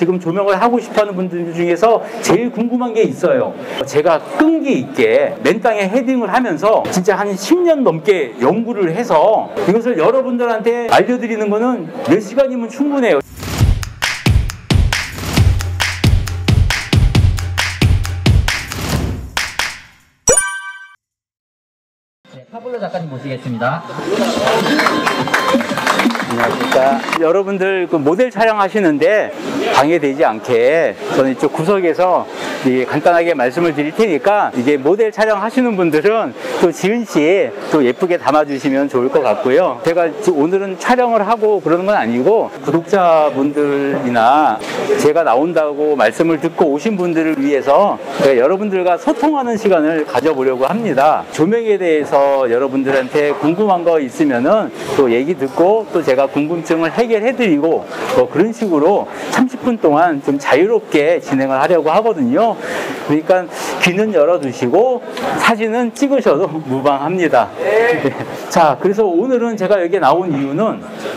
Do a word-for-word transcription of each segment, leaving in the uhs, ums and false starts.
지금 조명을 하고 싶어하는 분들 중에서 제일 궁금한 게 있어요. 제가 끈기 있게 맨땅에 헤딩을 하면서 진짜 한 십 년 넘게 연구를 해서 이것을 여러분들한테 알려드리는 거는 몇 시간이면 충분해요. 네, 파블로 작가님 모시겠습니다. 안녕하십니까. 여러분들 그 모델 촬영하시는데 방해되지 않게 저는 이쪽 구석에서 간단하게 말씀을 드릴 테니까 이게 모델 촬영하시는 분들은 또 지은 씨 또 예쁘게 담아주시면 좋을 것 같고요. 제가 오늘은 촬영을 하고 그러는 건 아니고 구독자분들이나 제가 나온다고 말씀을 듣고 오신 분들을 위해서 여러분들과 소통하는 시간을 가져보려고 합니다. 조명에 대해서 여러분들한테 궁금한 거 있으면은 또 얘기 듣고 또 제가 궁금증을 해결해드리고 뭐 그런 식으로 삼십 분 동안 좀 자유롭게 진행을 하려고 하거든요. 그러니까 귀는 열어두시고 사진은 찍으셔도 무방합니다. 네. 자, 그래서 오늘은 제가 여기 나온 이유는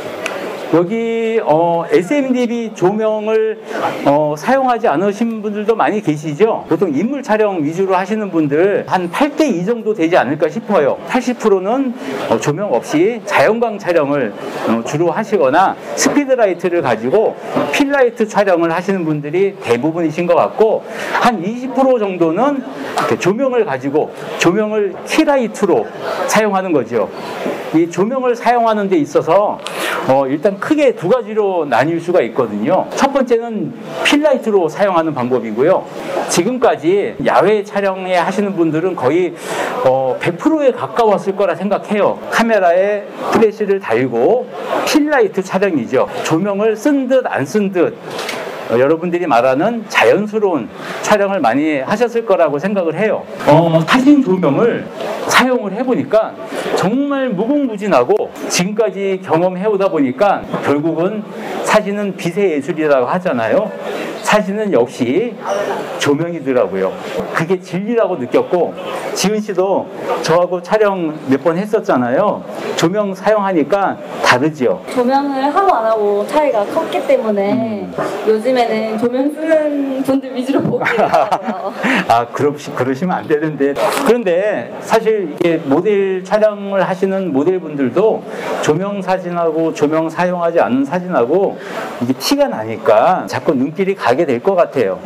여기 어, 에스엠디비 조명을 어, 사용하지 않으신 분들도 많이 계시죠. 보통 인물 촬영 위주로 하시는 분들 한 팔 대 이 정도 되지 않을까 싶어요. 팔십 퍼센트는 어, 조명 없이 자연광 촬영을 어, 주로 하시거나 스피드라이트를 가지고 필라이트 촬영을 하시는 분들이 대부분이신 것 같고, 한 이십 퍼센트 정도는 조명을 가지고 조명을 키라이트로 사용하는 거죠. 이 조명을 사용하는 데 있어서 어, 일단 크게 두 가지로 나뉠 수가 있거든요. 첫 번째는 필라이트로 사용하는 방법이고요. 지금까지 야외 촬영에 하시는 분들은 거의 어, 백 퍼센트에 가까웠을 거라 생각해요. 카메라에 플래시를 달고 필라이트 촬영이죠. 조명을 쓴 듯 안 쓴 듯 어, 여러분들이 말하는 자연스러운 촬영을 많이 하셨을 거라고 생각을 해요. 어, 사진 조명을 사용을 해보니까 정말 무궁무진하고 지금까지 경험해오다 보니까 결국은 사진은 빛의 예술이라고 하잖아요. 사진은 역시 조명이더라고요. 그게 진리라고 느꼈고, 지은 씨도 저하고 촬영 몇 번 했었잖아요. 조명 사용하니까 다르죠. 조명을 하고 안 하고 차이가 컸기 때문에 음. 요즘에는 조명 쓰는 분들 위주로 보게 되더라고요. 아, 그러시, 그러시면 안 되는데. 그런데 사실 이게 모델 촬영을 하시는 모델분들도 조명 사진하고 조명 사용하지 않는 사진하고 이게 티가 나니까 자꾸 눈길이 가게 될 것 같아요.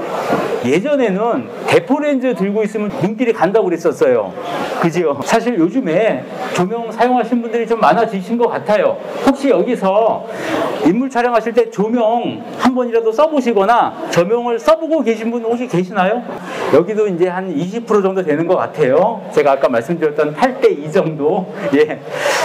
예전에는 대포 렌즈 들고 있으면 눈길이 간다고 그랬었어요. 그죠? 사실 요즘에 조명 사용하시는 분들이 좀 많아지신 것 같아요. 혹시 여기서 인물 촬영하실 때 조명 한 번이라도 써보시거나 조명을 써보고 계신 분 혹시 계시나요? 여기도 이제 한 이십 퍼센트 정도 되는 것 같아요. 제가 아까 말씀드렸던 팔 대 이 정도. 예.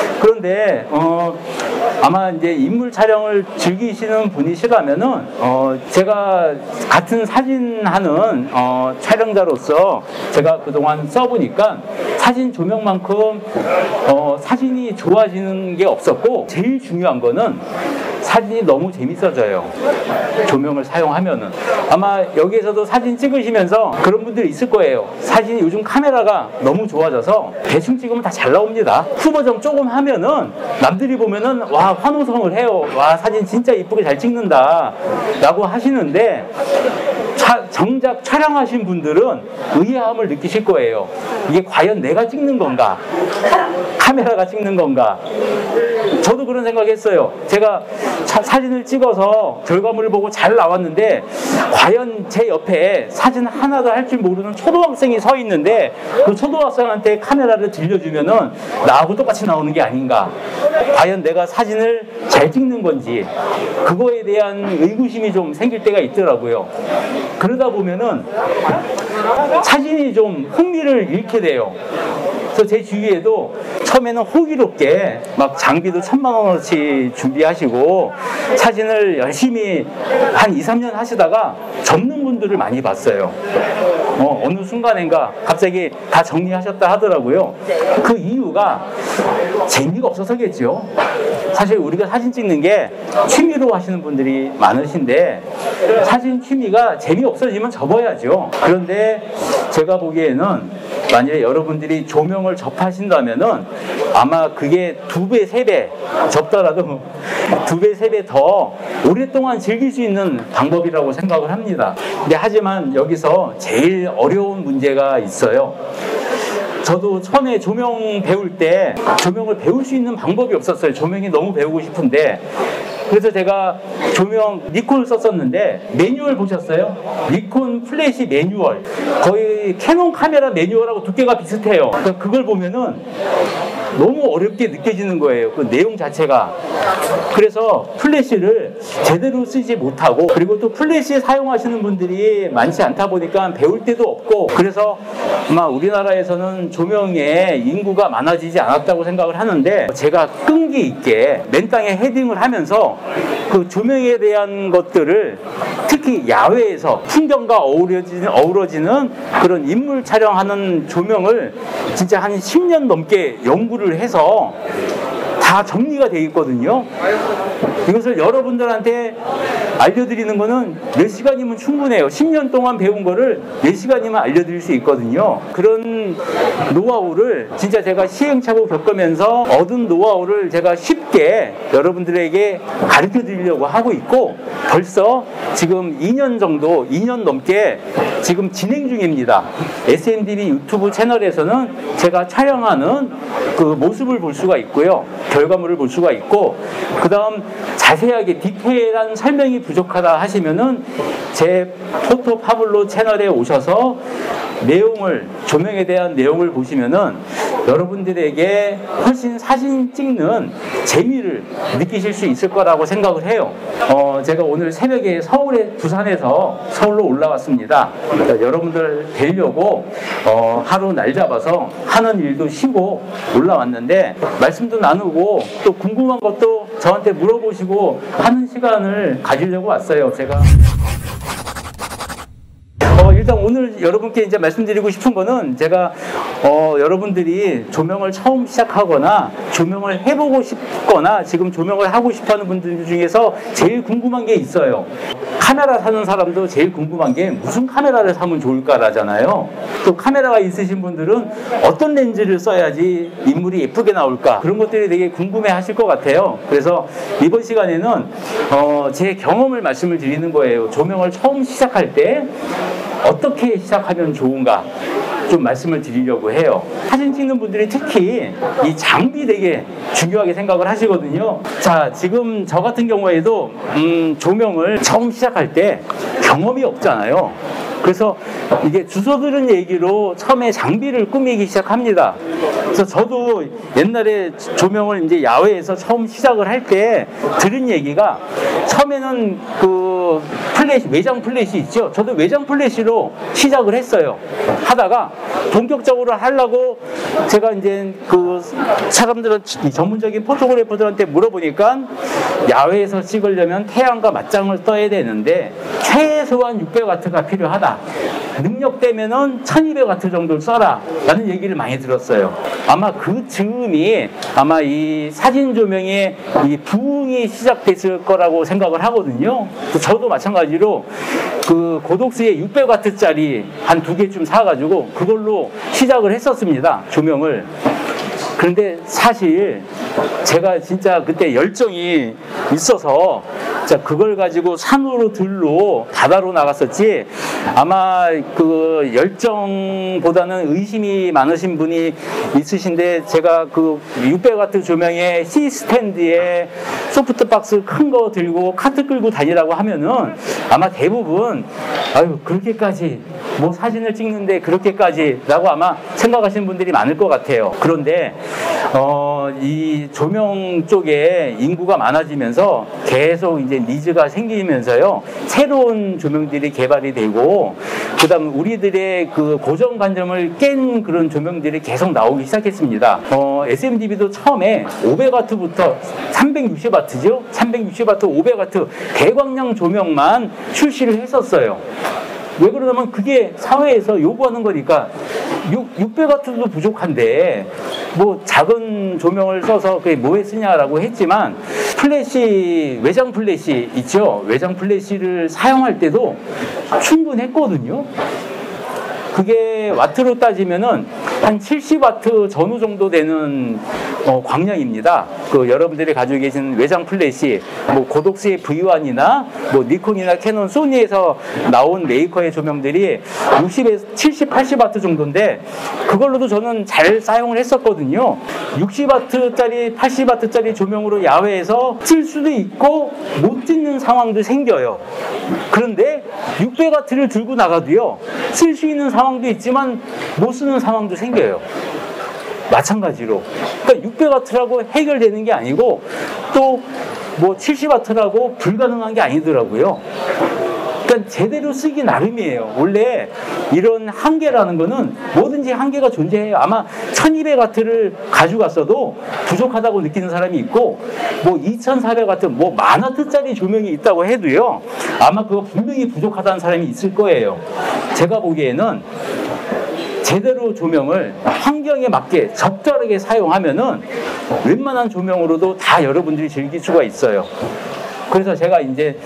그런데 어, 아마 이제 인물 촬영을 즐기시는 분이시라면은 어, 제가 같은 사진하는 어, 촬영자로서 제가 그동안 써보니까 사진 조명만큼 어, 사진이 좋아지는 게 없었고, 제일 중요한 거는 사진이 너무 재밌어져요. 조명을 사용하면은. 아마 여기에서도 사진 찍으시면서 그런 분들이 있을 거예요. 사진이 요즘 카메라가 너무 좋아져서 대충 찍으면 다 잘 나옵니다. 후보정 조금 하면은 남들이 보면은 와, 환호성을 해요. 와, 사진 진짜 이쁘게 잘 찍는다 라고 하시는데, 차, 정작 촬영하신 분들은 의아함을 느끼실 거예요. 이게 과연 내가 찍는 건가? 카메라가 찍는 건가? 저도 그런 생각했어요. 제가 차, 사진을 찍어서 결과물을 보고 잘 나왔는데 과연 제 옆에 사진 하나도 할 줄 모르는 초등학생이 서 있는데 그 초등학생한테 카메라를 들려주면은 나하고 똑같이 나오는 게 아닌가? 과연 내가 사진을 잘 찍는 건지, 그거에 대한 의구심이 좀 생길 때가 있더라고요. 그러다 보면은 사진이 좀 흥미를 잃게 돼요. 그래서 제 주위에도 처음에는 호기롭게 막 장비도 천만 원어치 준비하시고 사진을 열심히 한 이, 삼 년 하시다가 접는 분들을 많이 봤어요. 어, 어느 순간인가 갑자기 다 정리하셨다 하더라고요. 그 이유가 재미가 없어서겠죠. 사실 우리가 사진 찍는 게 취미로 하시는 분들이 많으신데 사진 취미가 재미없어지면 접어야죠. 그런데 제가 보기에는 만약에 여러분들이 조명을 접하신다면은 아마 그게 두 배, 세 배 접더라도 두 배, 세 배 더 오랫동안 즐길 수 있는 방법이라고 생각을 합니다. 근데 하지만 여기서 제일 어려운 문제가 있어요. 저도 처음에 조명 배울 때 조명을 배울 수 있는 방법이 없었어요. 조명이 너무 배우고 싶은데. 그래서 제가 조명 니콘을 썼었는데 매뉴얼 보셨어요? 니콘 플래시 매뉴얼. 거의 캐논 카메라 매뉴얼하고 두께가 비슷해요. 그러니까 그걸 보면은 너무 어렵게 느껴지는 거예요. 그 내용 자체가. 그래서 플래시를 제대로 쓰지 못하고, 그리고 또 플래시 사용하시는 분들이 많지 않다 보니까 배울 때도 없고, 그래서 아마 우리나라에서는 조명의 인구가 많아지지 않았다고 생각을 하는데, 제가 끈기 있게 맨 땅에 헤딩을 하면서 그 조명에 대한 것들을 특히 야외에서 풍경과 어우러지는, 어우러지는 그런 인물 촬영하는 조명을 진짜 한 십 년 넘게 연구를 해서 다 정리가 되어 있거든요. 이것을 여러분들한테 알려드리는 거는 몇 시간이면 충분해요. 십 년 동안 배운 거를 몇 시간이면 알려드릴 수 있거든요. 그런 노하우를 진짜 제가 시행착오 겪으면서 얻은 노하우를 제가 쉽게 여러분들에게 가르쳐 드리려고 하고 있고, 벌써 지금 이 년 정도, 이 년 넘게 지금 진행 중입니다. 에스엠디비 유튜브 채널에서는 제가 촬영하는 그 모습을 볼 수가 있고요. 결과물을 볼 수가 있고, 그 다음 자세하게 디테일한 설명이 부족하다 하시면은 제 포토 파블로 채널에 오셔서 내용을, 조명에 대한 내용을 보시면은 여러분들에게 훨씬 사진 찍는 재미를 느끼실 수 있을 거라고 생각을 해요. 어, 제가 오늘 새벽에 서울에, 부산에서 서울로 올라왔습니다. 그러니까 여러분들 뵈려고 어, 하루 날 잡아서 하는 일도 쉬고 올라왔는데, 말씀도 나누고 또 궁금한 것도 저한테 물어보시고 하는 시간을 가지려고 왔어요, 제가. 어, 일단 오늘 여러분께 이제 말씀드리고 싶은 거는, 제가 어, 여러분들이 조명을 처음 시작하거나 조명을 해보고 싶거나 지금 조명을 하고 싶어하는 분들 중에서 제일 궁금한 게 있어요. 카메라 사는 사람도 제일 궁금한 게 무슨 카메라를 사면 좋을까라잖아요. 또 카메라가 있으신 분들은 어떤 렌즈를 써야지 인물이 예쁘게 나올까, 그런 것들이 되게 궁금해 하실 것 같아요. 그래서 이번 시간에는 어, 제 경험을 말씀을 드리는 거예요. 조명을 처음 시작할 때 어떻게 시작하면 좋은가 좀 말씀을 드리려고 해요. 사진 찍는 분들이 특히 이 장비 되게 중요하게 생각을 하시거든요. 자, 지금 저 같은 경우에도 음, 조명을 처음 시작할 때 경험이 없잖아요. 그래서 이게 주워 들은 얘기로 처음에 장비를 꾸미기 시작합니다. 그래서 저도 옛날에 조명을 이제 야외에서 처음 시작을 할 때 들은 얘기가, 처음에는 그 플래시, 외장 플래시 있죠. 저도 외장 플래시로 시작을 했어요. 하다가 본격적으로 하려고 제가 이제 그 사람들은, 전문적인 포토그래퍼들한테 물어보니까 야외에서 찍으려면 태양과 맞짱을 떠야 되는데 최소한 육백 와트가 필요하다. 능력되면은 천이백 와트 정도를 써라 라는 얘기를 많이 들었어요. 아마 그 즈음이 아마 이 사진 조명의 이 부흥이 시작됐을 거라고 생각을 하거든요. 저도 마찬가지로 그 고독스의 육백 와트짜리 한 두 개쯤 사가지고 그걸로 시작을 했었습니다, 조명을. 그런데 사실 제가 진짜 그때 열정이 있어서 자 그걸 가지고 산으로 들로 바다로 나갔었지, 아마 그 열정보다는 의심이 많으신 분이 있으신데, 제가 그 육백 와트 조명에 C 스탠드에 소프트박스 큰 거 들고 카트 끌고 다니라고 하면은 아마 대부분 아유 그렇게까지 뭐 사진을 찍는데 그렇게까지 라고 아마 생각하시는 분들이 많을 것 같아요. 그런데 어, 이 조명 쪽에 인구가 많아지면서 계속 이제 니즈가 생기면서요, 새로운 조명들이 개발이 되고, 그 다음 우리들의 그 고정관점을 깬 그런 조명들이 계속 나오기 시작했습니다. 어, 에스엠디비도 처음에 오백 와트부터 삼백육십 와트죠? 삼백육십 와트, 오백 와트 대광량 조명만 출시를 했었어요. 왜 그러냐면 그게 사회에서 요구하는 거니까. 육백 와트도 부족한데 뭐 작은 조명을 써서 그게 뭐에 쓰냐라고 했지만 플래시, 외장 플래시 있죠. 외장 플래시를 사용할 때도 충분했거든요. 그게 와트로 따지면은 한 칠십 와트 전후 정도 되는 어, 광량입니다. 그 여러분들이 가지고 계신 외장 플래시, 뭐 고독스의 브이 원이나 뭐 니콘이나 캐논, 소니에서 나온 메이커의 조명들이 육십에서 칠십, 팔십 와트 정도인데 그걸로도 저는 잘 사용을 했었거든요. 육십 와트짜리, 팔십 와트짜리 조명으로 야외에서 쓸 수도 있고 못 찍는 상황도 생겨요. 그런데 육백 와트를 들고 나가도요, 쓸 수 있는 상황도 있지만 못 쓰는 상황도 생겨요. 마찬가지로. 그러니까 육백 와트라고 해결되는 게 아니고 또 뭐 칠십 와트라고 불가능한 게 아니더라고요. 그러니까 제대로 쓰기 나름이에요. 원래 이런 한계라는 거는 뭐든지 한계가 존재해요. 아마 천이백 와트를 가져갔어도 부족하다고 느끼는 사람이 있고, 뭐 이천사백 와트, 뭐 만 와트짜리 조명이 있다고 해도요, 아마 그거 분명히 부족하다는 사람이 있을 거예요. 제가 보기에는 제대로 조명을 환경에 맞게 적절하게 사용하면은 웬만한 조명으로도 다 여러분들이 즐길 수가 있어요. 그래서 제가 이제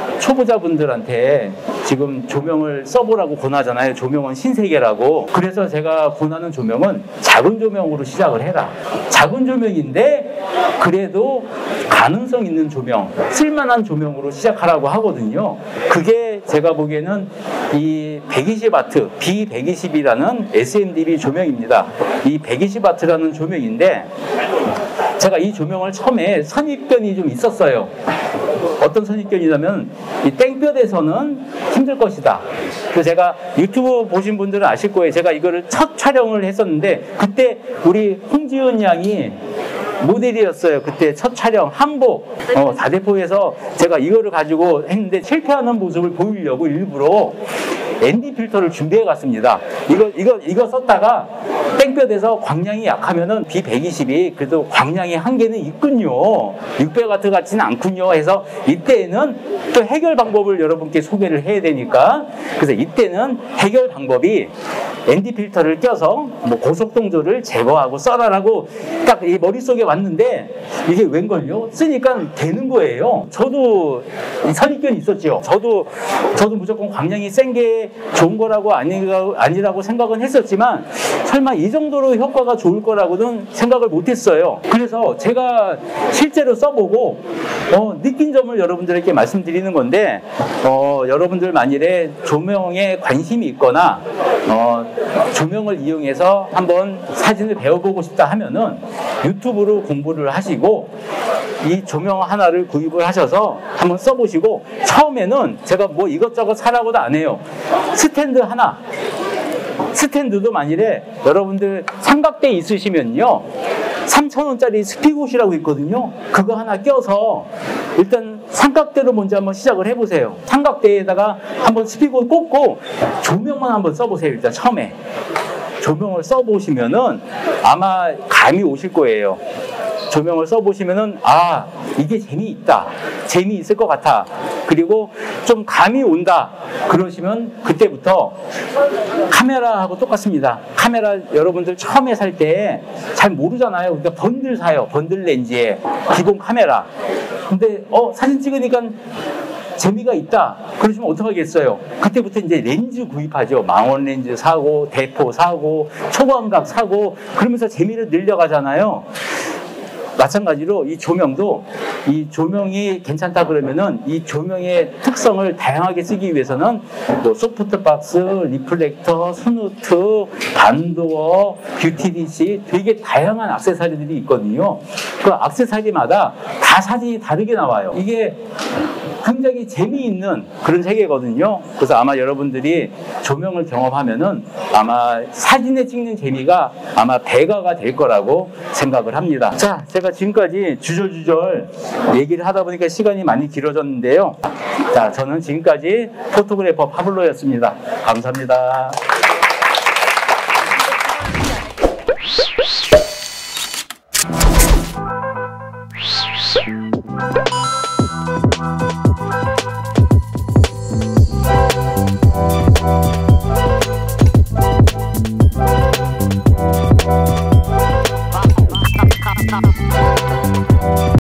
초보자분들한테 지금 조명을 써보라고 권하잖아요. 조명은 신세계라고. 그래서 제가 권하는 조명은 작은 조명으로 시작을 해라. 작은 조명인데 그래도 가능성 있는 조명, 쓸만한 조명으로 시작하라고 하거든요. 그게 제가 보기에는 이 백이십 와트, 비 백이십이라는 에스엠디비 조명입니다. 이 백이십 와트라는 조명인데 제가 이 조명을 처음에 선입견이 좀 있었어요. 어떤 선입견이냐면 이 땡볕에서는 힘들 것이다. 그래서 제가 유튜브 보신 분들은 아실 거예요. 제가 이거를 첫 촬영을 했었는데 그때 우리 홍지은 양이 모델이었어요. 그때 첫 촬영 한복 어, 다대포에서 제가 이거를 가지고 했는데 실패하는 모습을 보이려고 일부러 엔디 필터를 준비해 갔습니다. 이거 이거 이거 썼다가 땡볕에서 광량이 약하면은 비 백이십이 그래도 광량의 한계는 있군요. 육백 와트 같지는 않군요. 해서 이때는 또 해결 방법을 여러분께 소개를 해야 되니까, 그래서 이때는 해결 방법이 엔디 필터를 껴서 뭐 고속동조를 제거하고 써라라고 딱 이 머릿속에 왔는데 이게 웬걸요? 쓰니까 되는 거예요. 저도 선입견이 있었죠. 저도 저도 무조건 광량이 센 게 좋은 거라고 아니라고, 아니라고 생각은 했었지만 설마 이 정도로 효과가 좋을 거라고는 생각을 못했어요. 그래서 제가 실제로 써보고 어, 느낀 점을 여러분들에게 말씀드리는 건데, 어, 여러분들 만일에 조명에 관심이 있거나 어, 조명을 이용해서 한번 사진을 배워보고 싶다 하면은 유튜브로 공부를 하시고 이 조명 하나를 구입을 하셔서 한번 써보시고, 처음에는 제가 뭐 이것저것 사라고도 안 해요. 스탠드 하나, 스탠드도 만일에 여러분들 삼각대 있으시면요 삼천 원짜리 스피굿이라고 있거든요. 그거 하나 껴서 일단 삼각대로 먼저 한번 시작을 해보세요. 삼각대에다가 한번 스피굿 꽂고 조명만 한번 써보세요. 일단 처음에 조명을 써보시면은 아마 감이 오실 거예요. 조명을 써보시면은 아, 이게 재미있다, 재미있을 것 같아, 그리고 좀 감이 온다 그러시면 그때부터 카메라하고 똑같습니다. 카메라 여러분들 처음에 살 때 잘 모르잖아요. 그러니까 번들 사요. 번들 렌즈에 기본 카메라. 근데 어 사진 찍으니까 재미가 있다 그러시면 어떡하겠어요? 그때부터 이제 렌즈 구입하죠. 망원 렌즈 사고 대포 사고 초광각 사고 그러면서 재미를 늘려가잖아요. 마찬가지로 이 조명도, 이 조명이 괜찮다 그러면은 이 조명의 특성을 다양하게 쓰기 위해서는 뭐 소프트박스, 리플렉터, 스누트, 반도어, 뷰티디시 되게 다양한 액세서리들이 있거든요. 그 액세서리마다 다 사진이 다르게 나와요. 이게 굉장히 재미있는 그런 세계거든요. 그래서 아마 여러분들이 조명을 경험하면은 아마 사진에 찍는 재미가 아마 배가가 될 거라고 생각을 합니다. 자, 제가 지금까지 주절주절 얘기를 하다 보니까 시간이 많이 길어졌는데요. 자, 저는 지금까지 포토그래퍼 파블로였습니다. 감사합니다.